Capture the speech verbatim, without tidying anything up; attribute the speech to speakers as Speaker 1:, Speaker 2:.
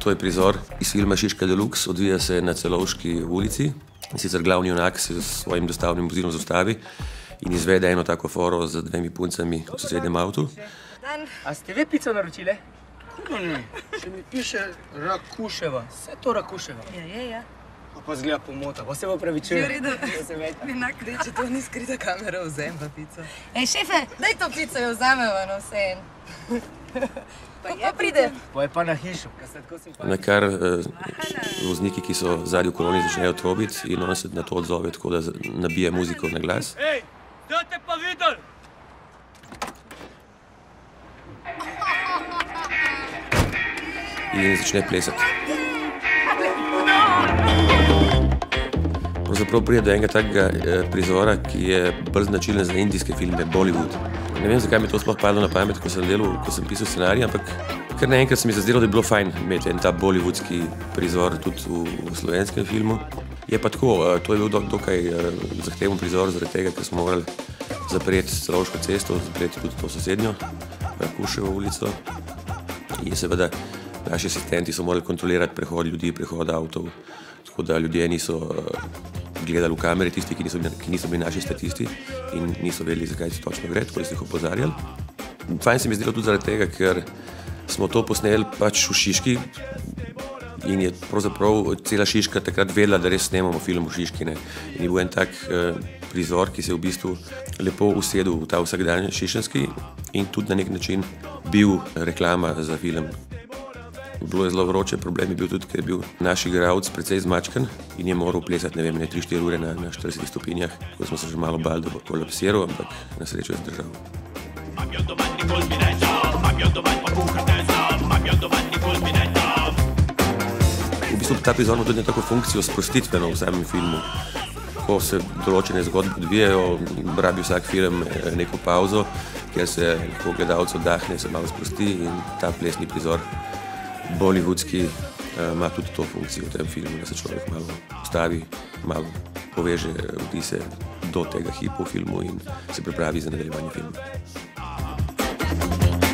Speaker 1: To je prizor iz filma Šiška Deluxe, odvija se na Celovški ulici. In sicer glavni junak se s svojim dostavnim vozilom zaustavi in izvede eno tako foro z dvemi puncami v sosednjem avtu.
Speaker 2: A ste vi pico naročile? Kako ne? Še mi piše Rakuševa. Vse to Rakuševa.
Speaker 3: Ja, je, ja.
Speaker 2: Pa zgleda pomota, pa se bo pravičujem.
Speaker 3: Je v redu. Dej, če to ni skrita kamera, vzem pa pico. Ej, šefe, daj to pico, jo vzameva, no vse en. Pa pride.
Speaker 2: Pa je pa na hišo.
Speaker 1: Na kar vozniki, ki so zadnji v koloni, začnejo trobiti in on se na to odzove, tako da nabije muziko na glas.
Speaker 4: Ej, da te pa videl!
Speaker 1: In začne plesati. Pravzaprav pride do enega takega prizora, ki je bolj značilen za indijske filme, Bollywood. Ne vem, zakaj mi to sploh padlo na pamet, ko sem delal, ko sem pisal scenarij, ampak kar naenkrat se mi zazdelo, da je bilo fajn imeti en ta bollywoodski prizor tudi v, v slovenskem filmu. Je pa tako, to je bil dokaj zahteven prizor, zaradi tega, ker smo morali zapreti Celovško cesto, zapreti tudi to sosednjo, Rakuševo ulico. In seveda naši asistenti so morali kontrolirati prehod ljudi, prehod avtov, tako da ljudje niso gledali v kamere, tisti, ki niso, ki niso bili naši statisti in niso vedeli, zakaj se točno gre, tako da so jih opozarjali. Fajn se mi zdelo tudi zaradi tega, ker smo to posneli pač v Šiški in je pravzaprav cela Šiška takrat vedela, da res snemamo film v Šiški. Ne? In je bil en tak uh, prizor, ki se je v bistvu lepo usedel v ta vsakdan šišenski in tudi na nek način bil reklama za film. Bilo je zelo vroče, problem je bil tudi, ker je bil naš igralec precej zmačkan in je moral plesati, ne vem, ne tri štiri ure na, na štiridesetih stopinjah, ko smo se že malo bali, da bo kolapsiral, ampak na srečo je zdržal. V bistvu ta prizor ima tudi tako funkcijo sprostitveno v samem filmu. Ko se določene zgodbe odvijajo, rabi vsak film neko pauzo, kjer se lahko gledalec oddahne, se malo sprosti in ta plesni prizor bollywoodski ima tudi to funkcijo v tem filmu, da se človek malo ustavi, malo poveže vtise do tega hipa v filmu in se pripravi za nadaljevanje filma.